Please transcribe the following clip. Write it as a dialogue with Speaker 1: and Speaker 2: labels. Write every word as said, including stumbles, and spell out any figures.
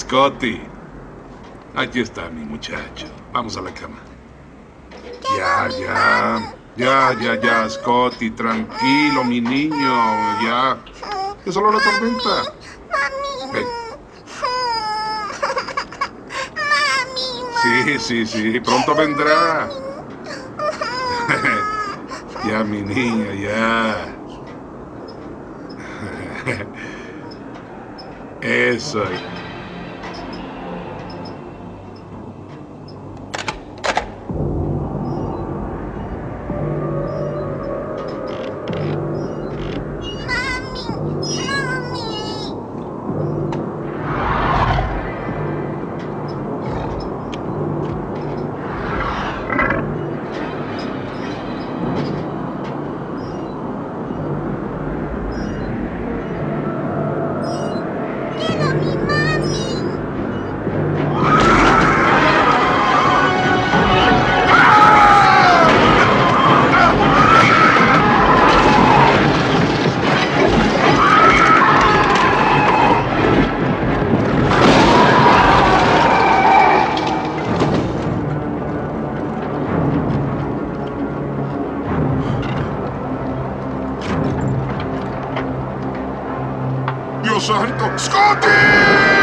Speaker 1: Scotty. Aquí está mi muchacho. Vamos a la cama. Ya, ya. Ya, ya, ya, Scotty. Tranquilo, mi niño. Ya. Es solo la tormenta. Ven. Sí, sí, sí. Pronto vendrá. Ya, mi niña, ya. Eso. ¡Dios santo! ¡Scotty!